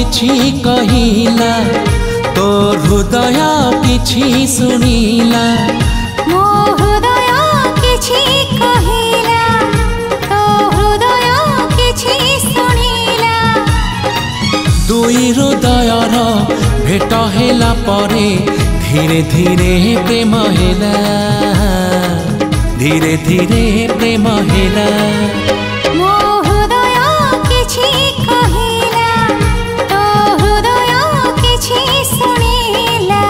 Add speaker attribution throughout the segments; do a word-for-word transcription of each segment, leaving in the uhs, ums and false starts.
Speaker 1: किछि कहिला तो हृदय किछि सुनिला
Speaker 2: मो हृदय किछि कहिला तो हृदय किछि सुनिला
Speaker 1: दुई हृदयर भेट हेला परे धीरे धीरे प्रेम हेला धीरे धीरे प्रेम हेला
Speaker 2: मो हृदय किछि कहिला तो हृदय किछि सुनिला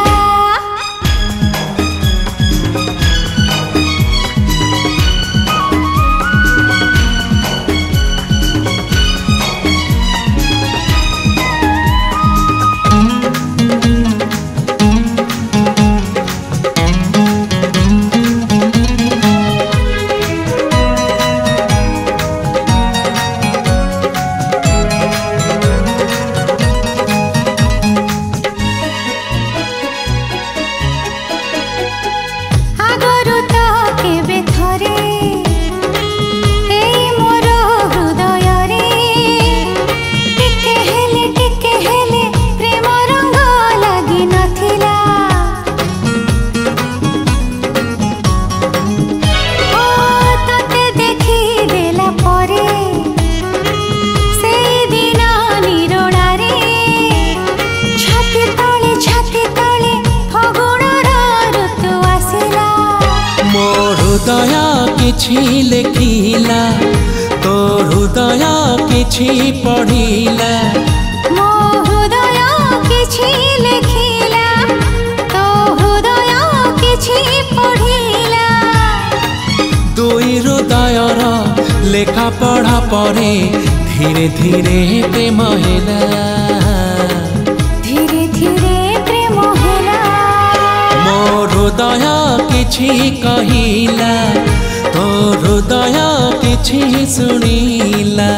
Speaker 1: हृदय किछि लेखिला तो हृदय किछि पढ़िला
Speaker 2: मो हृदय किछि लेखिला तो हृदय किछि पढ़िला
Speaker 1: दुई हृदयर लेखा पढ़ा परे धीरे धीरे प्रेम हेला
Speaker 2: धीरे धीरे प्रेम हेला
Speaker 1: मो हृदय किछि कहिला तो हृदय किछि सुनिला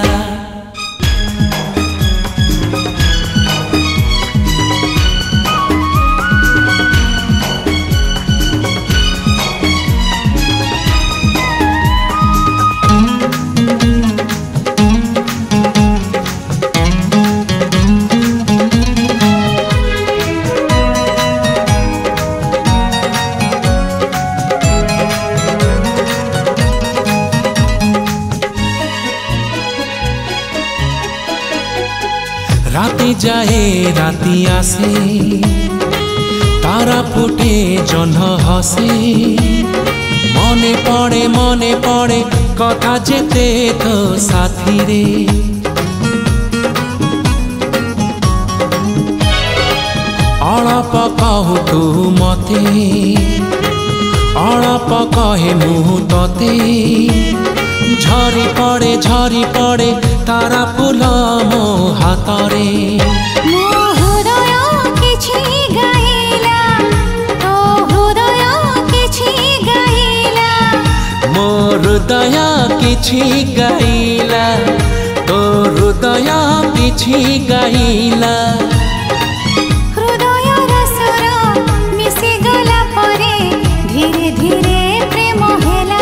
Speaker 1: राति जाए राति आसे तारा फुटे जह्न हसे मने पड़े मने पड़े कथा जेते तो साथी रे अळप कहु तू मते अळप कहे मु तते झरी पड़े झरी पड़े तारा फूल मो हातरे
Speaker 2: मो हृदय किछि गाइला तो हृदय किछि गाइला
Speaker 1: मो हृदय किछि गाइला तो हृदय किछि गाइला
Speaker 2: हृदय रसर मिसि गला परे धीरे धीरे प्रेम हेला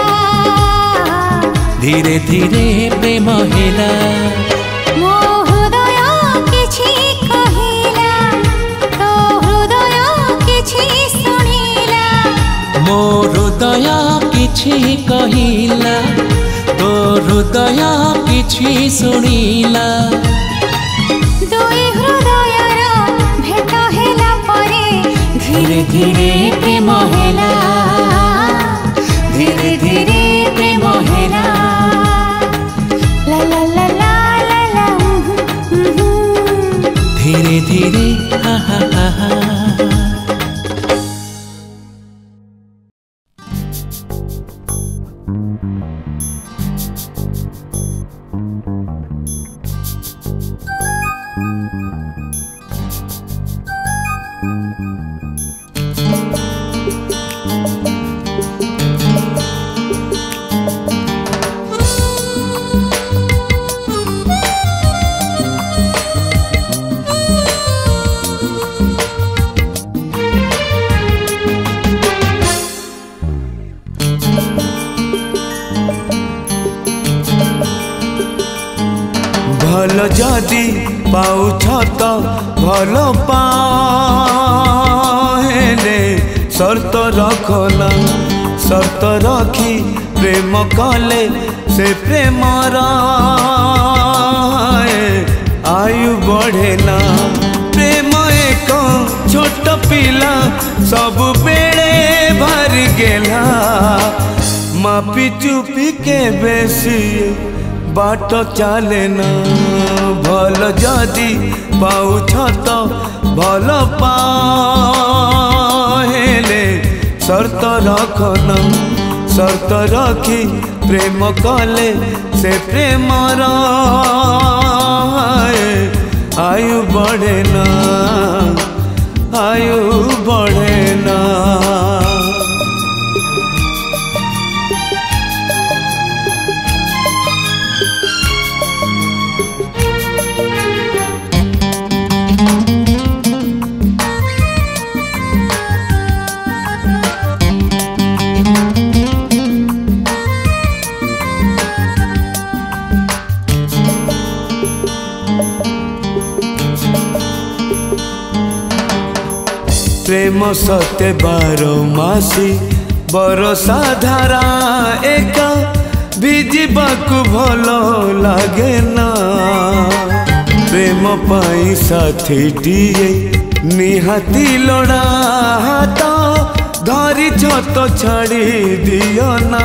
Speaker 1: धीरे धीरे प्रेम हेला
Speaker 2: मो हृदय किछि कहिला तो हृदय किछि सुनिला
Speaker 1: मो हृदय किछि कहिला तो हृदय किछि सुनिला
Speaker 2: दुई हृदयर भेट हेला परे धीरे धीरे प्रेम हेला धीरे धीरे प्रेम हेला ला ला ला ला ला ला
Speaker 1: धीरे धीरे हा हा हा हा
Speaker 3: भल जदि पाउछ तो भल पाहेले शर्त रखना शर्त रखी प्रेम कले से प्रेमर आयु बढ़े ना प्रेम एक छोट पिला सब बेले भारी गेला मापी चुपी के बेसी बाट चले ना भल जदि पाउछ तो भल पाहेले शर्त रखना शर्त रखी प्रेम कले से प्रेमर आयु बढ़े ना आयु बढ़े ना। प्रेम सत्य बारो मासी बरसा धारा एक भिजिबाकु भल लागे ना प्रेम पाई साथीटिए निहाती लोड़ा हाथ धरी छत छाड़ी दियो ना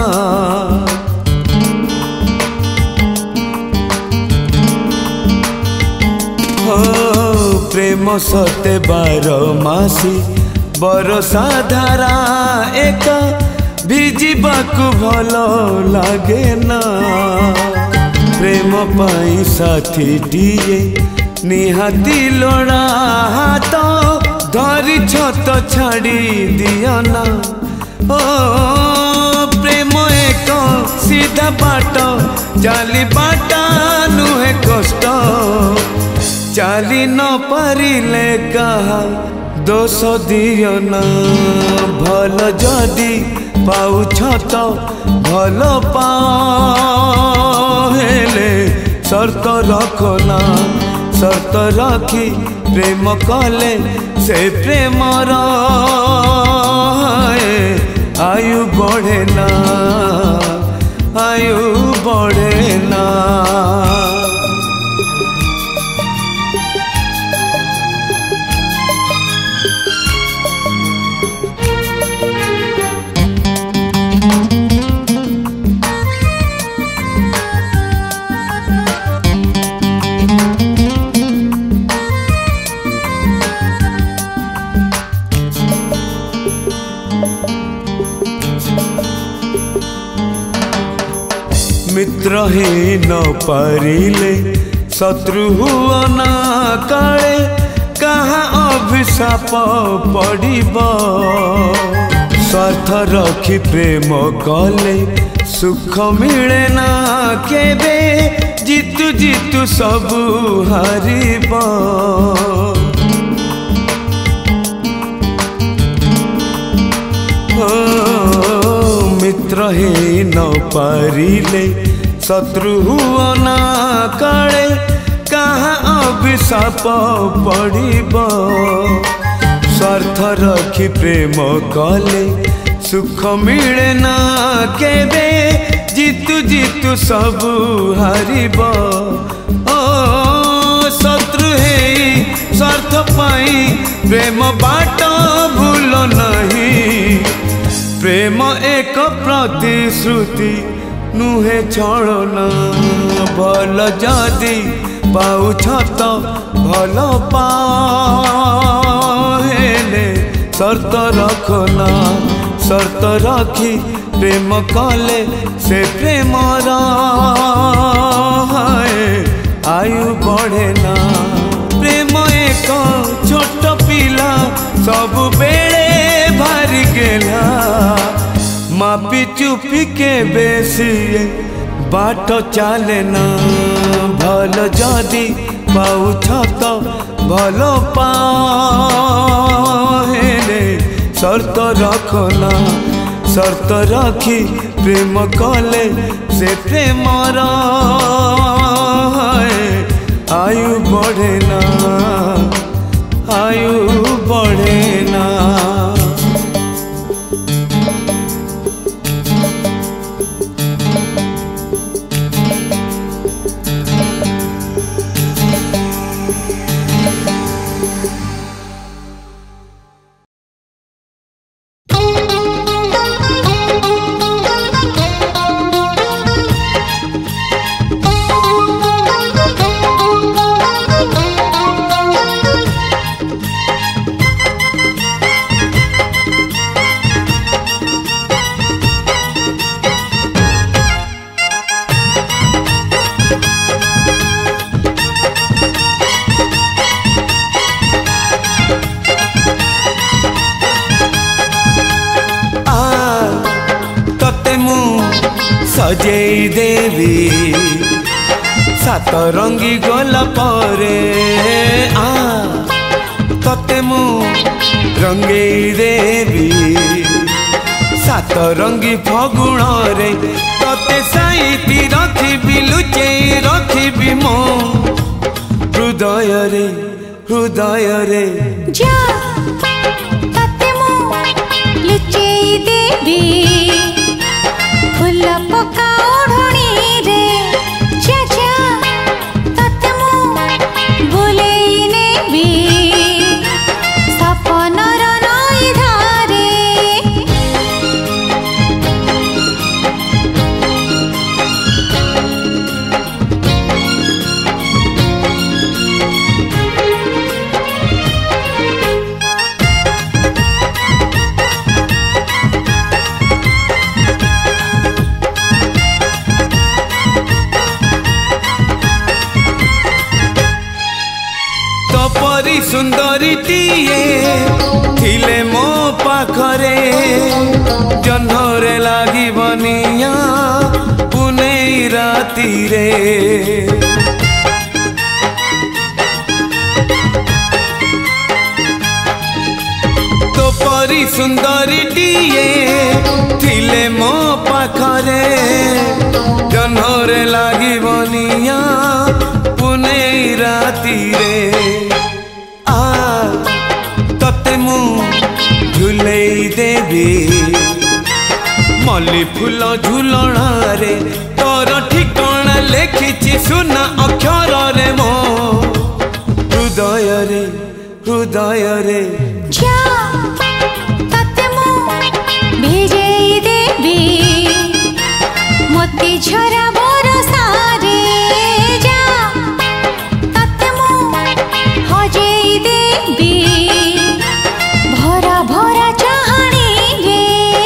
Speaker 3: हो प्रेम सत्य बारो मासी बरसा धारा एक भिजिबाकु भल लागे ना प्रेम पाई साथीटिए निहाती लोड़ा हाथ धरी छत छाड़ी दियो ना ओ प्रेम एक सीधा बाट चाली बाटा नुहे कष्ट चाली न पारिले कहा दोष दियो ना भल जदि पाउछ तो भल पाहेले शर्त रखना शर्त रखी प्रेम कले से प्रेमर आयु बढ़े ना आयु बढ़े ना। मित्र ही न पारिले शत्रु हुआ ना काले कहाँ अभिशाप पड़ब स्वार्थ रखी प्रेम कले सुख मिले ना केबे जीतु जीतु सबु हारिब मित्र ही न पारिले शत्रु हुआ ना काले कहाँ अभिशाप पड़ब स्वार्थ रखी प्रेम कले सुख मिले ना केबे जीतु जीतु सबु हारिब ओ शत्रु है स्वार्थ पाई प्रेम बाट भूल नहीं प्रेम एक प्रतिश्रुति नुहे छलना भल जदि पाउछ तो भल पाहेले शर्त रखना शर्त रखी प्रेम कले से प्रेमर आयु बढ़े ना प्रेम एक छोट पिला सब बेले भारी गेला मापी चुपी के बेसी बाट चले ना भल जदि पाउछ तो भल पाहेले शर्त रखना शर्त रखी प्रेम कले से प्रेमर आयु बढ़े ना आयु बढ़े ना। सजेई देवी सात रंगी गला परे आ तते मु रंगेई देवी सात रंगी फगुण रे तते साईती रखिबी लुचेई रखिबी मो हृदय रे हृदय रे
Speaker 2: जा तते मु लुचेई देवी फूल पका ओढ़णी रे जा जा तते मु भुलेई नेबी सपनर नई धारे।
Speaker 3: परी सुंदरी टीए थिले मो पाखरे जह्नरे लागी बनिया पुनेई राती रे तो परी सुंदरी टीए थिले मो पाखरे जह्नरे लागी बनिया पुनेई राती रे तते मु झुलेई देवी मल्ली फूल झुलण रे तोर ठिकाना लेखिछि सुना अक्षर रे मो हृदय रे हृदय रे
Speaker 2: जा तते मु भेजेई देवी मोती झरा बरसा रे जा तते मु हजेई देवी भरा भरा चाहणी रे।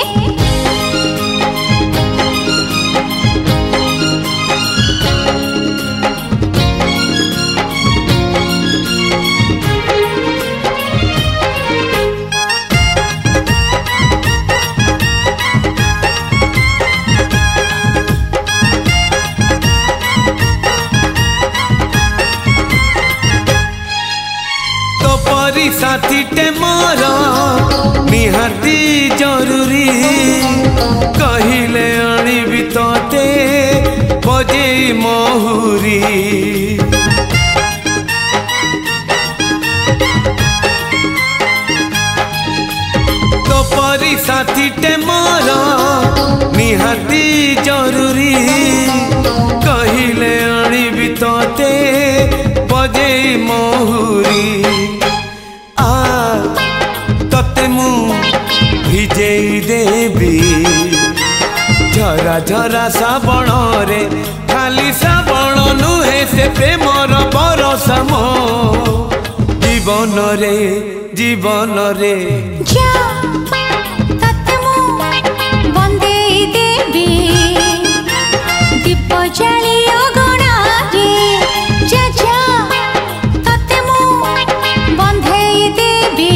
Speaker 3: तो परी साथी टे मोर निहाती जरूरी कहिले आनिबी तोते बजेई महुरी तो परी साथी टे मोर निहाती जरूरी कहिले आनिबी तोते बजेई महुरी आ तते मु भिजेई देवी झरा झरा श्रावण रे खाली श्रावण नुहे से प्रेमर बरसा मो जीवन रे जीवन रे
Speaker 2: जा तते मु बंदेई देवी दीप जाली अगणा रे जा जा तते मु बंदेई देवी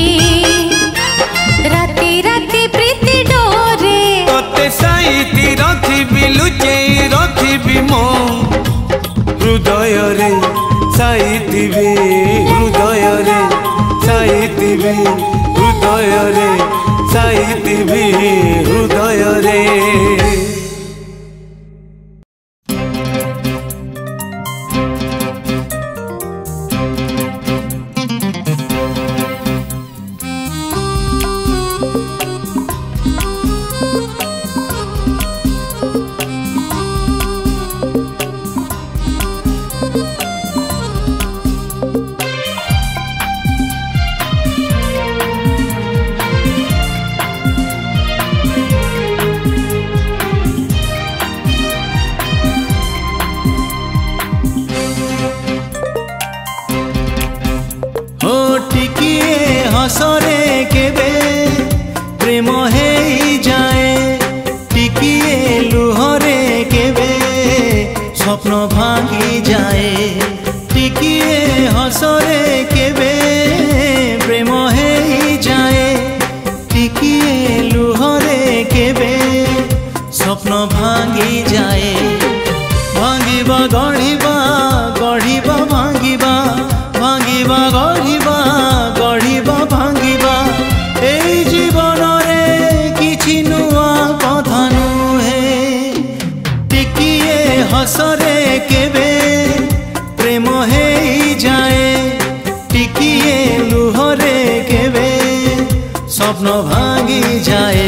Speaker 2: राति राति प्रीति डोरे
Speaker 3: तते साईती रखिबी लुचेई रखिबी मो हृदय रे साईती भी हृदय रे साईती भी हृदय रे साईती भी हृदय रे। हसरे केबे प्रेम हे जाए टिकिए लुहरे केबे स्वप्न भांगी जाए टिकिए हसरे केबे प्रेम हे जाए टिकिए लुहरे केबे स्वप्न भांगी जाए भांगिबा गढ़िबा गढ़िबा भांगिबा भांगिबा गढ़िबा गढ़िबा भांगिबा एई जीवन रे किछि नुआ कथा नुहे टिकिए हसरे केबे प्रेम हे जाए टिकिए लुहरे केबे स्वप्न भांगी जाए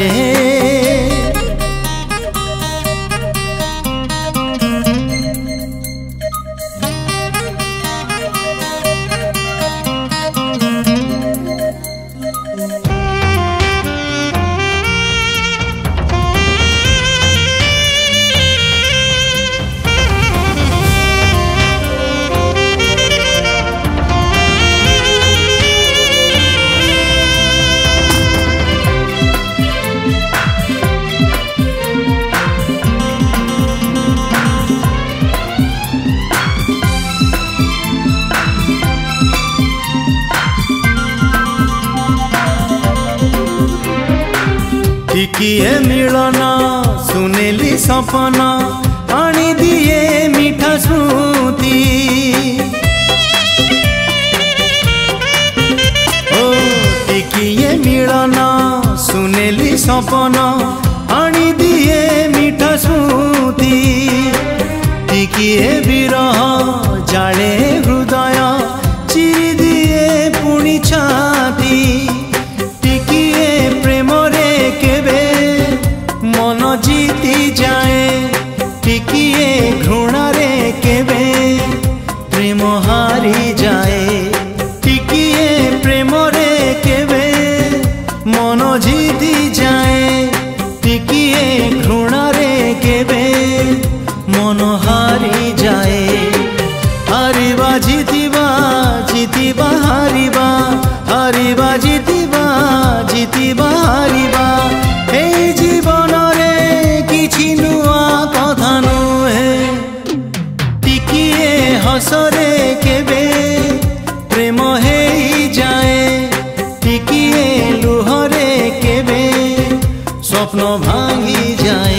Speaker 3: टिकिए मिलन सुनेली सपन आनी दिए मीठा स्मृति ओ टिकिए मिलन सुनेली सपन आनी दिए मीठा स्मृति टिकिए विरह जाले हृदय चिरी दिए पुणी छाती टिकिए प्रेम रे केबे मन जीती जाए टिकिए घृणा रे केबे प्रेम हारी जाए टिकिए प्रेम रे केबे मन जीती जाए टिकिए घृणा रे केबे मन हारी जाए हारिबा जीतिबा जीतिबा हारिबा हारिबा जीतिबा जीतिबा हारिबा ए जीवन रे किछि नुआ कथा नुहे टिकिए हसरे केबे प्रेम हे जाए टिकिए लुहरे केबे स्वप्न भांगी जाए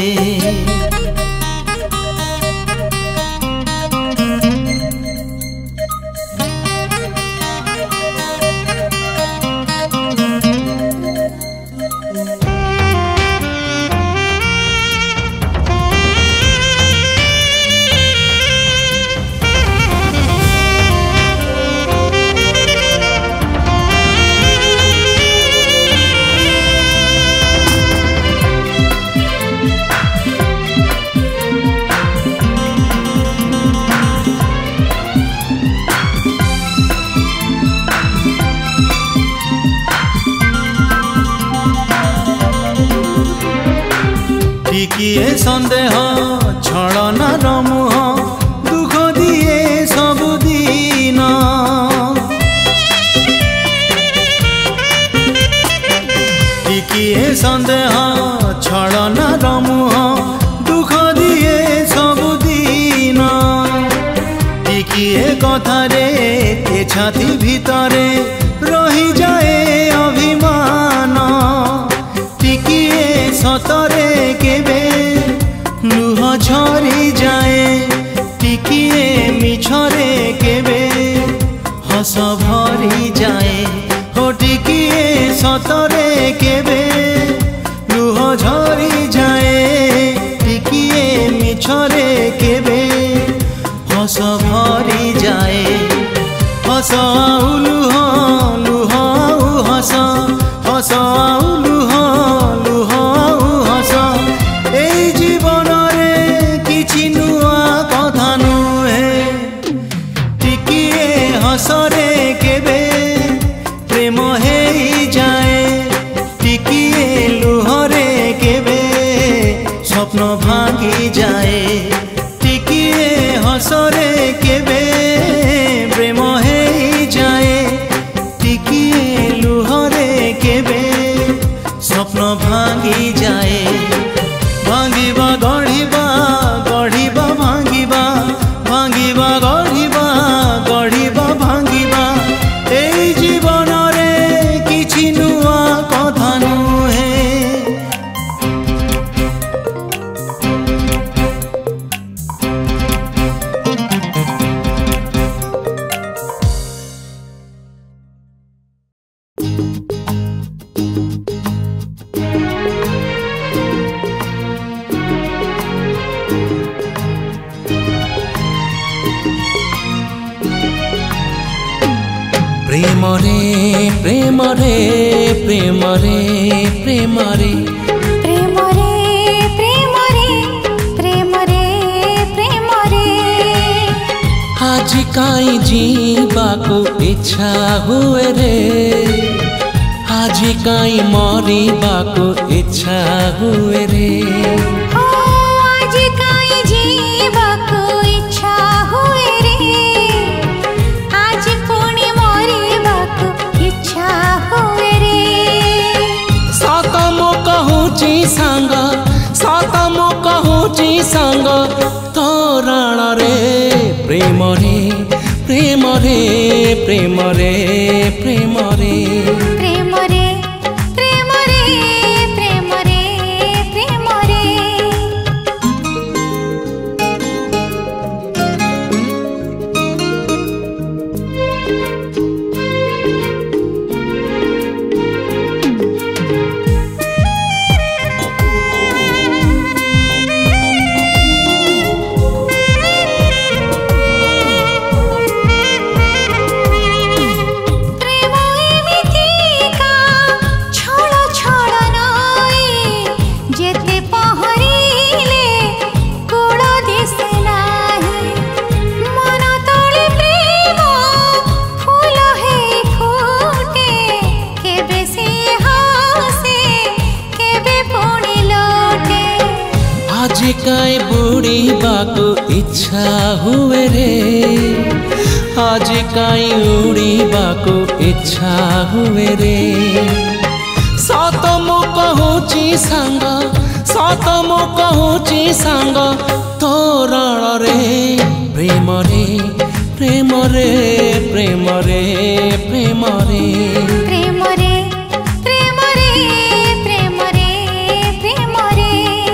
Speaker 3: टिकिए संदेह छलना रमुह दुख दिए सबुदिन टिकिए संदेह छलना रमुह दुख दिए सबुदिन टिकिए कथारे ए छाती भितरे रही जाए अभिमान टिकिए सतरे केबे लुह झरी जाए टिकिए मिछरे केबे हस भरी जाए हो टिकिए सतरे केबे लुह झरी जाए टिकिए मिछरे केबे हस भरी जाए हस आउ लुह लुह आउ हस हस आउ लुह लुह आउ हस एई जीवन रे किछि नुआ कथा नुहे टिकिए हसरे केबे प्रेम हे जाए टिकिए लुहरे केबे स्वप्न भांगी जाए टिकिए हसरे केबे प्रेम हे जाए भांगी जाए भांगिबा गढ़िबा गढ़िबा भांगिबा भांगिबा गढ़िबा गढ़िबा भांगिबा एई जीवन रे किछि नुआ कथा नुहे।
Speaker 1: प्रेम रे प्रेम रे प्रेम रे प्रेम रे
Speaker 2: प्रेम रे प्रेम रे प्रेम रे प्रेम रे
Speaker 1: आज काई जीवाको इच्छा हुए रे आज काई मरिबाको इच्छा हुए रे
Speaker 2: ओ आज काई जीवाको इच्छा हुए रे आज पुणी मरिबाको इच्छा हुए रे।
Speaker 1: सत मो कहूची सांग सत मो कहूची सांग तोरण रे प्रेम रे प्रेम रे प्रेम रे प्रेम रे
Speaker 2: प्रेम रे प्रेम रे प्रेम रे प्रेम रे
Speaker 1: काई बुड़ीबाको इच्छा हुए रे आज काई उड़ीबाको इच्छा हुए रे सत मो कहूची सांग सत मो कहूची सांग तोरण रे प्रेम रे प्रेम रे प्रेम रे प्रेम रे
Speaker 2: प्रेम रे प्रेम रे प्रेम रे प्रेम रे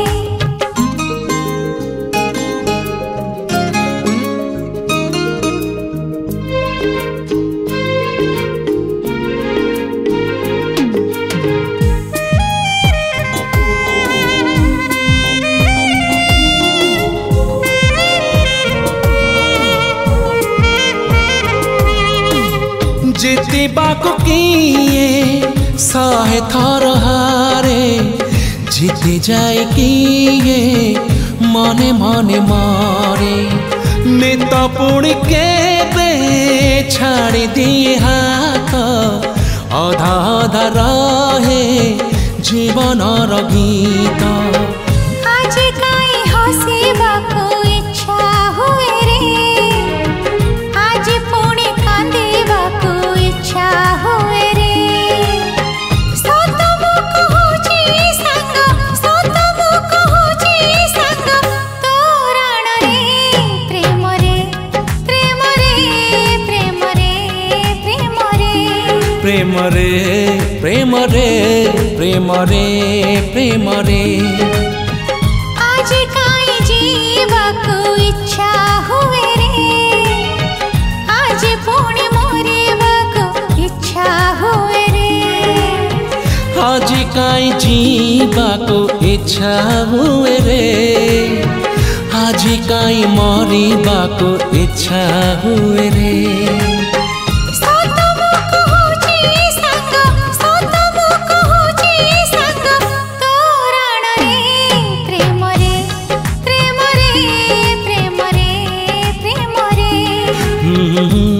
Speaker 1: जीतिबाको किए सहे थर हारे जीति जाए किए मने मने मारे नित पुणी केबे छाड़ी दिए हाथ अधा अधा रहे जीवन गीत
Speaker 2: आज काई हसीबाको इच्छा हुए रे आज पुणी कांदीबाको इच्छा हुए रे सत मो कहूची सांग सत मो कहूची सांग तोरण रे प्रेम रे प्रेम रे प्रेम रे प्रेम रे
Speaker 1: प्रेम रे प्रेम रे प्रेम रे प्रेम रे
Speaker 2: आज काई जीवाको इच्छा हुए रे आज पुणी मरिबाको इच्छा हुए रे
Speaker 1: आज काई जीवाको इच्छा हुए रे आज काई मरिबाको इच्छा हुए रे
Speaker 2: सत मो कहूची सांग सत मो कहूची सांग तोरण रे प्रेम रे प्रेम रे प्रेम रे प्रेम रे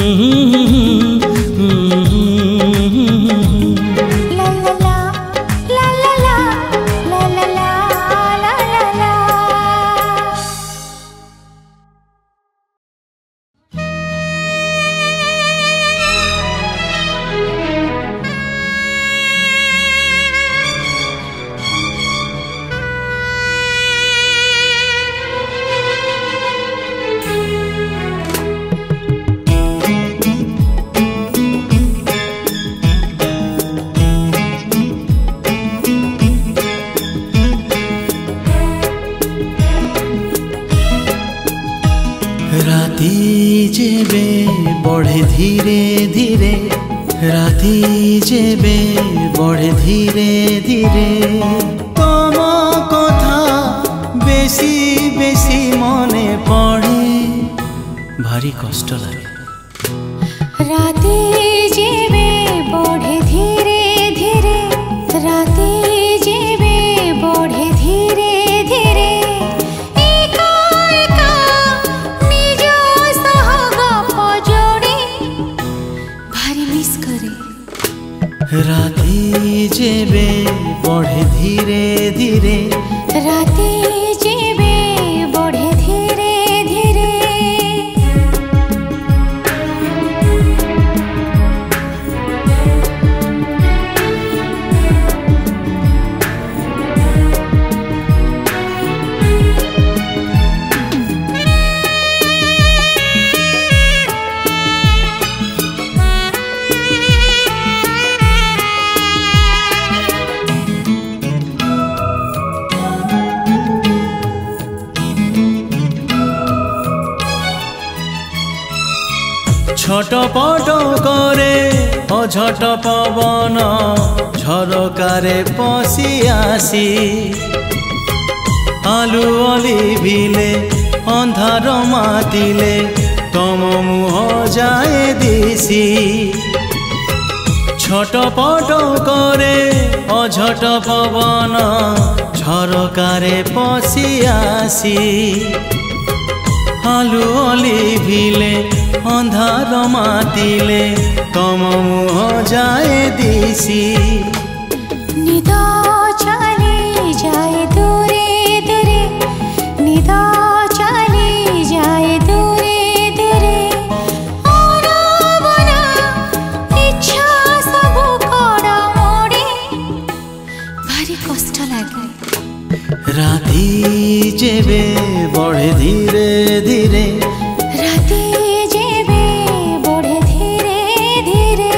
Speaker 2: ला ला ला ला ला ला ला ला ला ला ला।
Speaker 4: जेबे बढ़े धीरे धीरे राति जेबे बढ़े धीरे धीरे तम कथा बेसी बेसी मने पड़े भारी कष्ट लगे
Speaker 2: राति जेबे बढ़े धीरे धीरे राति जेबे बढ़े धीरे धीरे एका एका निज सह गप जोड़ी भारी मिस करे
Speaker 4: राति जेबे बढ़े धीरे धीरे
Speaker 2: राति जेबे बढ़े धीरे धीरे
Speaker 4: छटपट करे अझट पवन झरकारे पशि आसी आलु अलिभिले अंधार मातिले तम मुह जाए दिसी छटपट करे अझट पवन झरकारे पशि आसी आलु अलिभिले अंधार मातिले तम मुह जाए दिसी
Speaker 2: निद चली जाए दूरे दूरे निद चली जाए दूरे दूरे अनाबना इच्छा सब कड़ा मोड़े भारी कष्ट लगे
Speaker 4: राति जेबे बढ़े धीरे धीरे
Speaker 2: राति जेबे बढ़े धीरे धीरे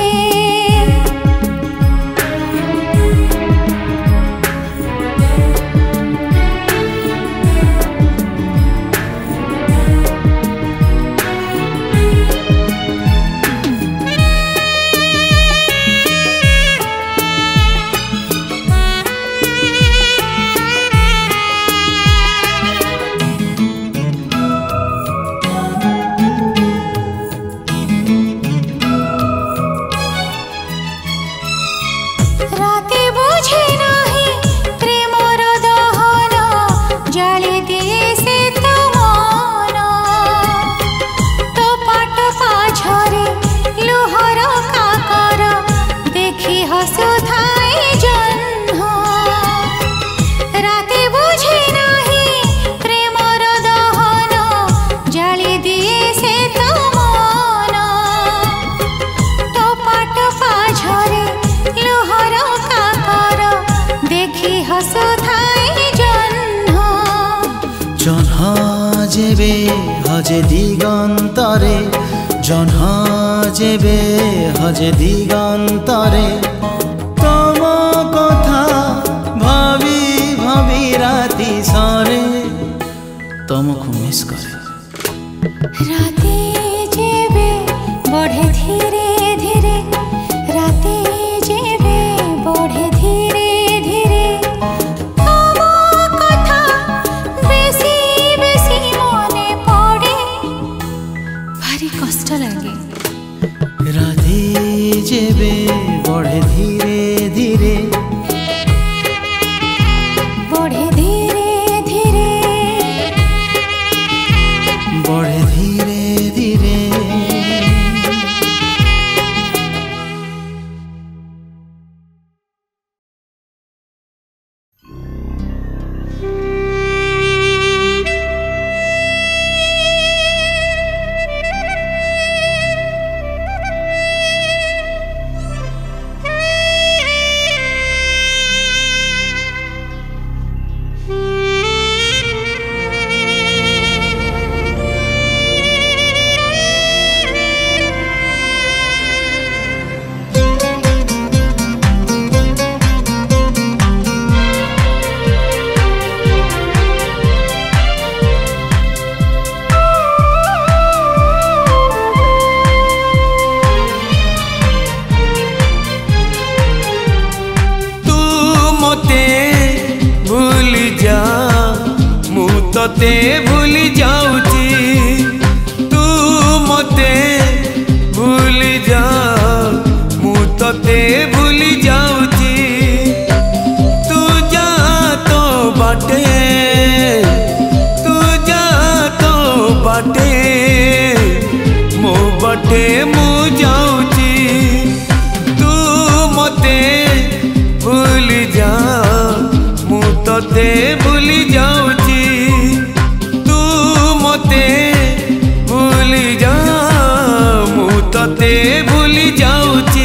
Speaker 2: राति बुझे नाही प्रेमर दहन जाली दिए से तो मन तो पाट पाछरे लुहर काकर देखी हसुथाए जन्ह राति बुझे नाही प्रेमर दहन जाली दिए से तो मन तो पाट पाछरे लुहर काकर देखी हसुथाए जन्ह
Speaker 4: जह्न जेबे हजे दिगंतरे जह्न जेबे हजे दिगंतरे तम कथा भावी भावी राति सरे तमको मिस करे
Speaker 2: राति जेबे बढ़े धीरे धीरे राति जेबे बढ़े धीरे धीरे तम कथा बेसी बेसी मने पड़े भारी कष्ट लगे
Speaker 4: राति जेबे बढ़े धीरे धीरे
Speaker 2: बढ़े धीरे धीरे
Speaker 4: बढ़े धीरे
Speaker 3: तते भूली जाऊची तू मते भूली जा मु तते भूली जाऊची तू जा तो बाटे तू जा तो बाटे मो बाटे मु जाऊची तू मते भूली जा मु तते भूली जाऊची तू मते भूली जा मु तते भूली जाऊची।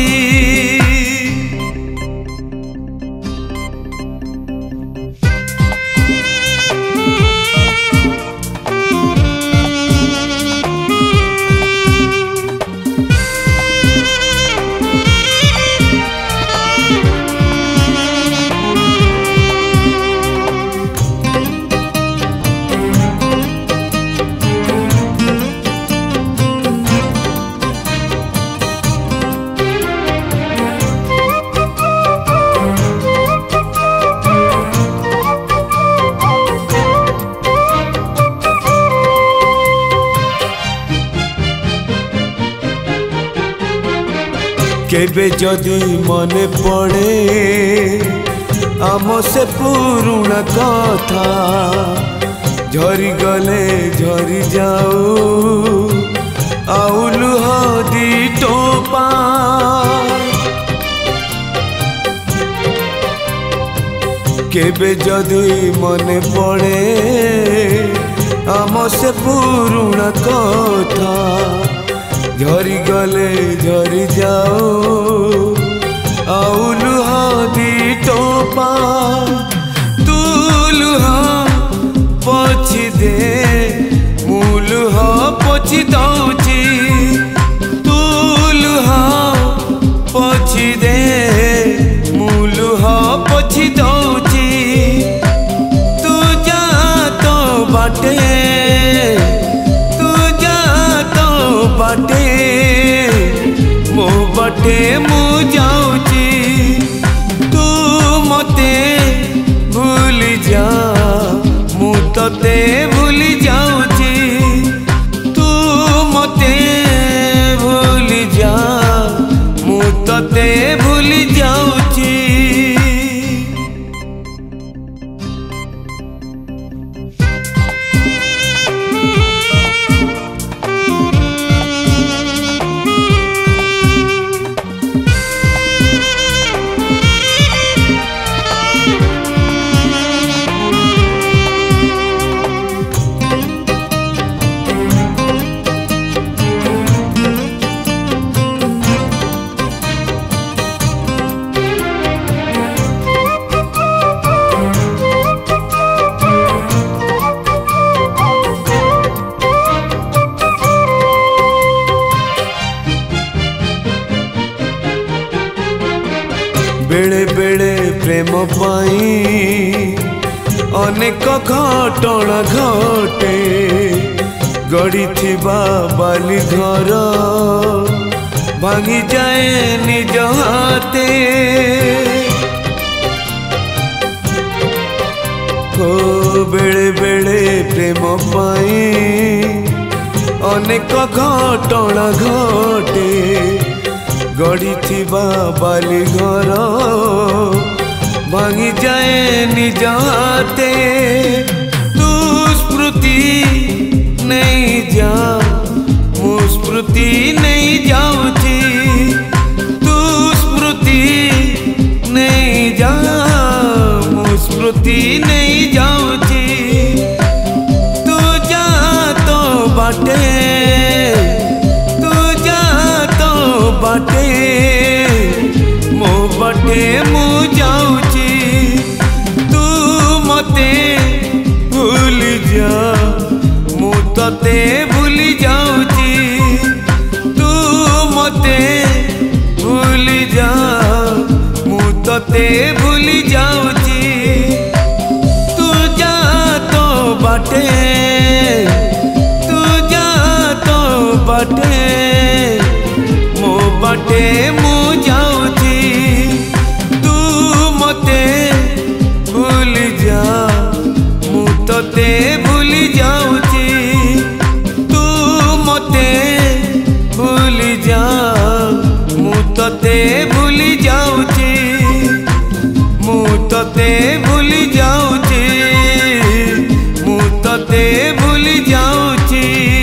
Speaker 3: केबे जदि मने पड़े आम से पुरुणा कथा झरी गले झरी जाऊ आउ लुह दी टोपा केबे जदि मने पड़े आम से पुरुणा कथा झरी गले झरी जाओ आउ लुह दी टोपा तू लुह पोछि दे मु लुह पोछि दौची तू लुह पोछि दे मु लुह पोछि दौची तू जा तो बाटे बाटे मो बाटे मु जाऊची तू मते भूली जा मु तते भूली जाऊची तू मते भूली जा मु तते भूली जाऊची। बेले बेले प्रेम पाई अनेक घटना घटे गड़ी थिबा बाली घर भांगी जाए निज हाथे हो बेले बेले प्रेम पाई अनेक घटना घटे गड़ी थिबा बाली घर भांगी जाए निज हाथे तू स्मृति नहीं जा मु स्मृति नहीं जाऊची तू स्मृति नहीं जा मु स्मृति नहीं जाऊची तू जा तो बाटे बाटे मो बाटे मु जाऊची तू मते भूली जा मु तते भूली जाऊची तू मते भूली जा मु तते भूली जाऊची तू जा तो बाटे तू जा तो बाटे बाटे मु जाऊची तू मते भूली जा मु तते भूली तते भूली जाऊची मु तते भूली जाऊची।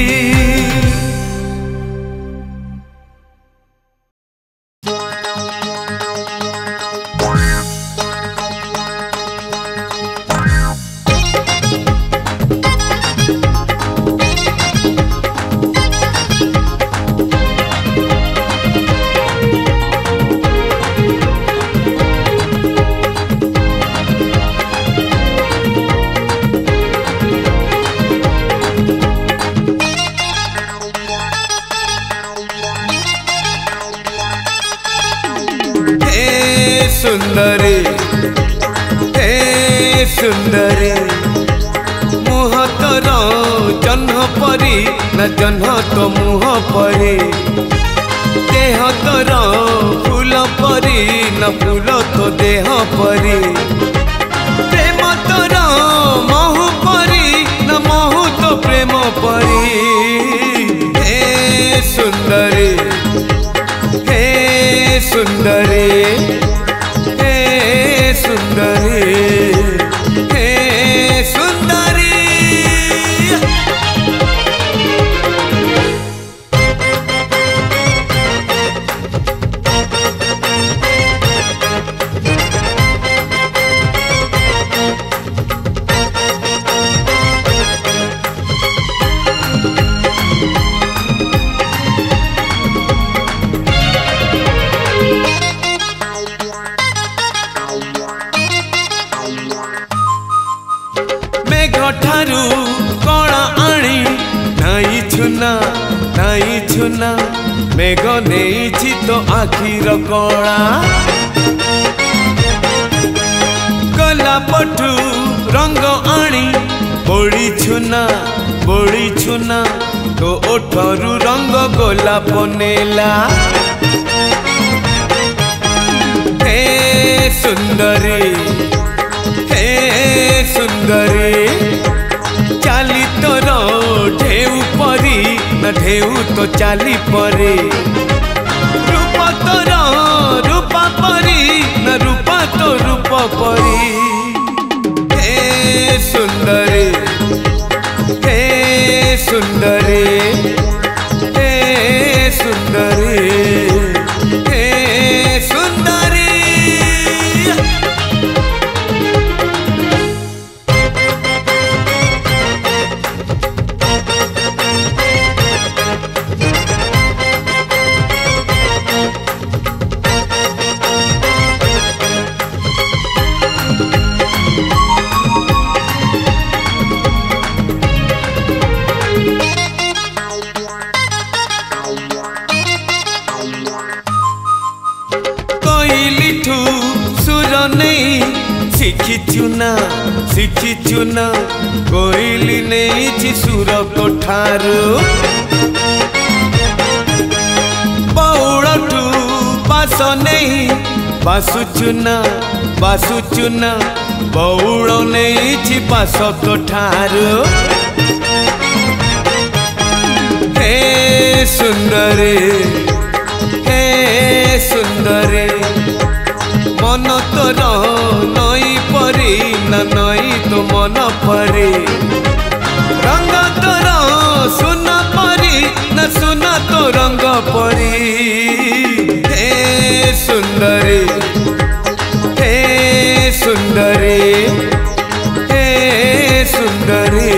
Speaker 3: सुंदरी हे सुंदरी मुह तोर जह्न परी न जह्न तो मुह परी देह तोर फूल परी न फूल तो देह परी प्रेम तोर महु परी न महु तो प्रेम परी। हे सुंदरी हे सुंदरी सुंदरी हे सुंदरी। ठारू कणा आणी नाई छुना नाई छुना मेघ नेइछि तो आखिर कणा गला पठू रंग आणी बोली छुना बोली छुना तो ओठरू रंग गोलाप नेला। हे सुंदरी हे सुंदरी चाली तोर ढेउ परी न ढेउ तो चाली परी रूप तोर रूपा परी न रूपा तो रूप परी। हे सुंदरी हे सुंदरी हे सुंदरी हे सुंदरी। शिखिचु ना शिखिचु ना कोइली नहीं सुर को ठारू बौड़ू बास नहीं बासुचु ना बासुचु ना बौड़ नहीं बास को ठारू। हे सुंदरी हे सुंदरी मन तोर नई परी न नई तो मन परी रंग तोर सुना परी न सुना तो रंग परी। हे सुंदरी हे सुंदरी हे सुंदरी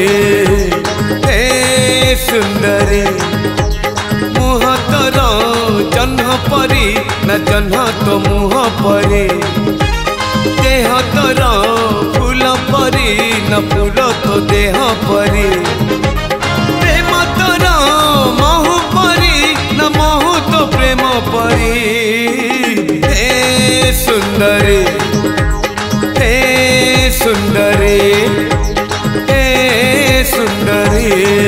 Speaker 3: हे सुंदरी मुह तोर जह्न परी न जह्न तो मुह परी देह तोर फूल परी न फूल तो देह परी प्रेम तोर महु परी न महु तो प्रेम परी। हे सुंदरी हे सुंदरी हे सुंदरी